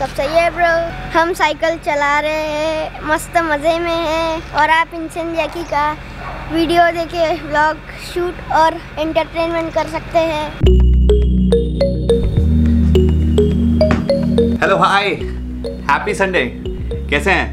सब सही है ब्रो। हम साइकिल चला रहे हैं, मस्त मज़े में हैं और आप इंसान जैकी का वीडियो देखे व्लॉग शूट और एंटरटेनमेंट कर सकते हैं। Hello hi, happy Sunday. कैसे हैं?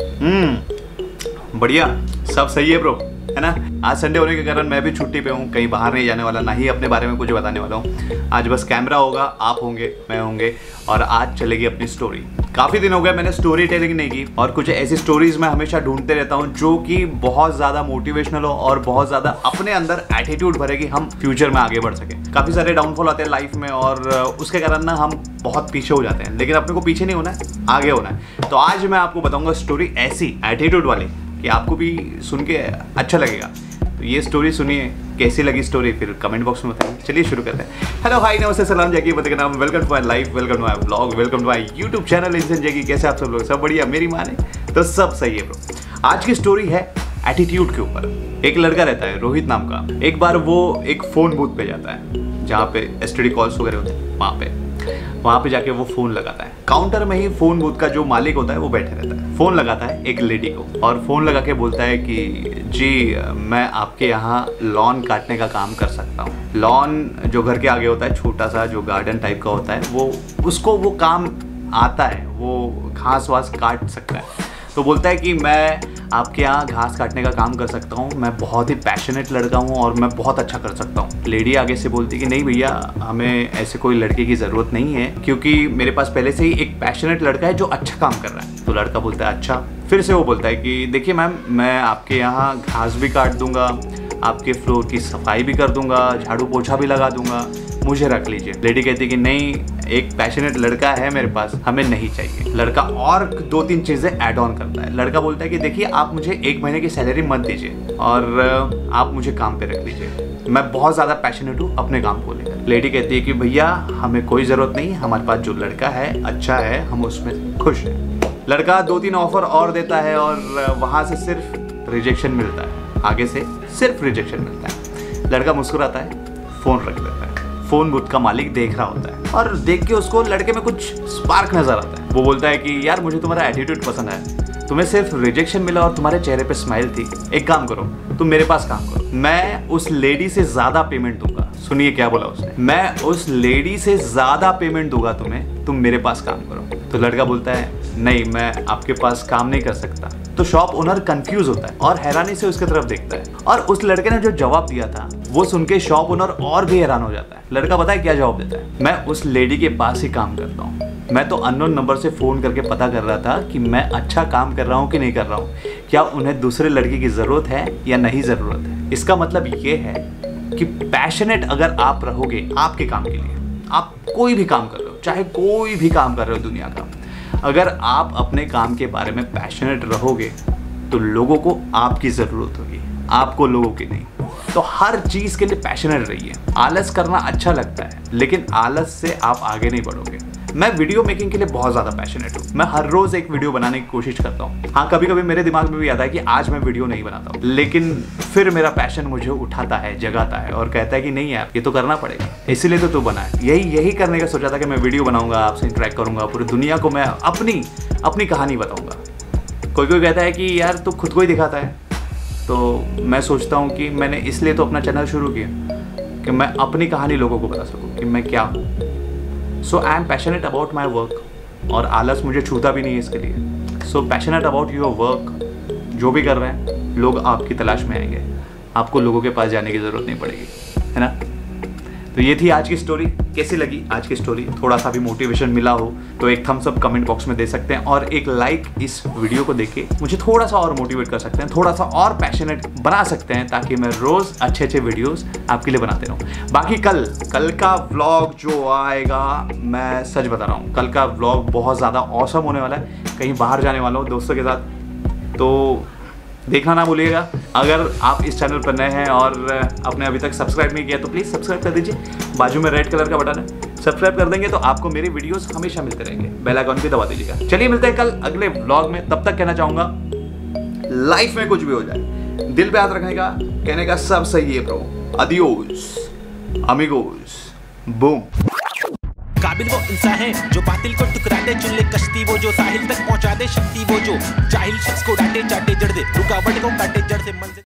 बढ़िया, सब सही है ब्रो, है ना। आज संडे होने के कारण मैं भी छुट्टी पे हूँ, कहीं बाहर नहीं जाने वाला, ना ही अपने बारे में कुछ बताने वाला हूँ। आज बस कैमरा होगा, आप होंगे, मैं होंगे और आज चलेगी अपनी स्टोरी। काफ़ी दिन हो गए मैंने स्टोरी टेलिंग नहीं की और कुछ ऐसी स्टोरीज मैं हमेशा ढूंढते रहता हूँ जो कि बहुत ज़्यादा मोटिवेशनल हो और बहुत ज़्यादा अपने अंदर एटीट्यूड भरे कि हम फ्यूचर में आगे बढ़ सकें। काफ़ी सारे डाउनफॉल आते हैं लाइफ में और उसके कारण ना हम बहुत पीछे हो जाते हैं, लेकिन अपने को पीछे नहीं होना है, आगे होना है। तो आज मैं आपको बताऊँगा स्टोरी ऐसी एटीट्यूड वाली कि आपको भी सुन के अच्छा लगेगा। तो ये स्टोरी सुनिए, कैसी लगी स्टोरी फिर कमेंट बॉक्स में बताइए। चलिए शुरू करते हैं। हेलो हाय, नमस्ते, सलाम, जैकी पते का नाम, welcome to my life, welcome to my blog, welcome to my YouTube channel इंसान जैकी। कैसे आप सब लोग? सब बढ़िया, मेरी माँ ने तो सब सही है ब्रो। आज की स्टोरी है एटीट्यूड के ऊपर। एक लड़का रहता है रोहित नाम का। एक बार वो एक फ़ोन बूथ पे जाता है जहाँ पे एसटीडी कॉल्स वगैरह होते हैं, वहाँ पे जाके वो फ़ोन लगाता है। काउंटर में ही फ़ोन बूथ का जो मालिक होता है वो बैठे रहता है। फ़ोन लगाता है एक लेडी को और फ़ोन लगा के बोलता है कि जी मैं आपके यहाँ लॉन काटने का काम कर सकता हूँ। लॉन जो घर के आगे होता है, छोटा सा जो गार्डन टाइप का होता है, वो काम आता है, वो घास वास काट सकता है। तो बोलता है कि मैं आपके यहाँ घास काटने का काम कर सकता हूँ, मैं बहुत ही पैशनेट लड़का हूँ और मैं बहुत अच्छा कर सकता हूँ। लेडी आगे से बोलती कि नहीं भैया, हमें ऐसे कोई लड़के की ज़रूरत नहीं है क्योंकि मेरे पास पहले से ही एक पैशनेट लड़का है जो अच्छा काम कर रहा है। तो लड़का बोलता है अच्छा। फिर से वो बोलता है कि देखिए मैम, मैं आपके यहाँ घास भी काट दूंगा, आपके फ्लोर की सफाई भी कर दूंगा, झाड़ू पोछा भी लगा दूंगा, मुझे रख लीजिए। लेडी कहती है कि नहीं, एक पैशनेट लड़का है मेरे पास, हमें नहीं चाहिए। लड़का और 2-3 चीज़ें ऐड ऑन करता है। लड़का बोलता है कि देखिए आप मुझे 1 महीने की सैलरी मत दीजिए और आप मुझे काम पे रख लीजिए, मैं बहुत ज़्यादा पैशनेट हूँ अपने काम को लेकर। लेडी कहती है कि भैया हमें कोई ज़रूरत नहीं, हमारे पास जो लड़का है अच्छा है, हम उसमें खुश हैं। लड़का 2-3 ऑफर और देता है और वहाँ से सिर्फ रिजेक्शन मिलता है। आगे से सिर्फ रिजेक्शन मिलता है। लड़का मुस्कुराता है, फ़ोन रख देता है। फ़ोन बूथ का मालिक देख रहा होता है और देख के उसको लड़के में कुछ स्पार्क नज़र आता है। वो बोलता है कि यार मुझे तुम्हारा एटीट्यूड पसंद है, तुम्हें सिर्फ रिजेक्शन मिला और तुम्हारे चेहरे पे स्माइल थी। एक काम करो, तुम मेरे पास काम करो, मैं उस लेडी से ज़्यादा पेमेंट दूंगा। सुनिए क्या बोला उसने, मैं उस लेडी से ज़्यादा पेमेंट दूंगा तुम्हें, तुम मेरे पास काम करो। तो लड़का बोलता है नहीं, मैं आपके पास काम नहीं कर सकता। तो शॉप ओनर कंफ्यूज होता है और हैरानी से उसकी तरफ देखता है और उस लड़के ने जो जवाब दिया था वो सुन के शॉप ओनर और भी हैरान हो जाता है। लड़का पता है क्या जवाब देता है, मैं उस लेडी के पास ही काम करता हूँ, मैं तो अननोन नंबर से फ़ोन करके पता कर रहा था कि मैं अच्छा काम कर रहा हूँ कि नहीं कर रहा हूँ, क्या उन्हें दूसरे लड़के की ज़रूरत है या नहीं ज़रूरत है। इसका मतलब ये है कि पैशनेट अगर आप रहोगे आपके काम के लिए, आप कोई भी काम कर रहे हो, चाहे कोई भी काम कर रहे हो दुनिया का, अगर आप अपने काम के बारे में पैशनेट रहोगे तो लोगों को आपकी ज़रूरत होगी, आपको लोगों की नहीं। तो हर चीज़ के लिए पैशनेट रहिए। आलस करना अच्छा लगता है लेकिन आलस से आप आगे नहीं बढ़ोगे। मैं वीडियो मेकिंग के लिए बहुत ज़्यादा पैशनेट हूँ। मैं हर रोज़ एक वीडियो बनाने की कोशिश करता हूँ। हाँ, कभी कभी मेरे दिमाग में भी आता है कि आज मैं वीडियो नहीं बनाता हूँ, लेकिन फिर मेरा पैशन मुझे उठाता है, जगाता है और कहता है कि नहीं यार, ये तो करना पड़ेगा, इसीलिए तो तू बना है। यही करने का सोचा था कि मैं वीडियो बनाऊंगा, आपसे इंटरेक्ट करूंगा, पूरी दुनिया को मैं अपनी कहानी बताऊंगा। कोई कहता है कि यार तू खुद को ही दिखाता है, तो मैं सोचता हूँ कि मैंने इसलिए तो अपना चैनल शुरू किया कि मैं अपनी कहानी लोगों को बता सकूँ कि मैं क्या हूँ। So I am passionate about my work और आलस मुझे छूता भी नहीं है इसके लिए। So passionate about your work. जो भी कर रहे हैं लोग आपकी तलाश में आएंगे, आपको लोगों के पास जाने की ज़रूरत नहीं पड़ेगी, है ना। तो ये थी आज की स्टोरी। कैसी लगी आज की स्टोरी? थोड़ा सा भी मोटिवेशन मिला हो तो एक थम्स अप कमेंट बॉक्स में दे सकते हैं और एक लाइक इस वीडियो को देख के मुझे थोड़ा सा और मोटिवेट कर सकते हैं, थोड़ा सा और पैशनेट बना सकते हैं ताकि मैं रोज़ अच्छे वीडियोस आपके लिए बनाते रहूँ। बाकी कल का व्लॉग जो आएगा, मैं सच बता रहा हूँ, कल का व्लॉग बहुत ज़्यादा ऑसम होने वाला है। कहीं बाहर जाने वाला हूँ दोस्तों के साथ, तो देखना ना भूलिएगा। अगर आप इस चैनल पर नए हैं और आपने अभी तक सब्सक्राइब नहीं किया तो प्लीज़ सब्सक्राइब कर दीजिए। बाजू में रेड कलर का बटन है, सब्सक्राइब कर देंगे तो आपको मेरी वीडियोस हमेशा मिलते रहेंगे। बेल आइकन भी दबा दीजिएगा। चलिए मिलते हैं कल अगले व्लॉग में। तब तक कहना चाहूँगा, लाइफ में कुछ भी हो जाए दिल पे हाथ रखने का, कहने का सब सही है ब्रो। Adios amigos, boom. काबिल वो इंसान है जो बातिल को टुकरा दे। दे चुन ले कश्ती वो जो साहिल तक पहुंचा दे शक्ति वो जो जाहिल शख्स को डांटे चाटे जड़ दे रुकावट को काटे जड़ से मंजिल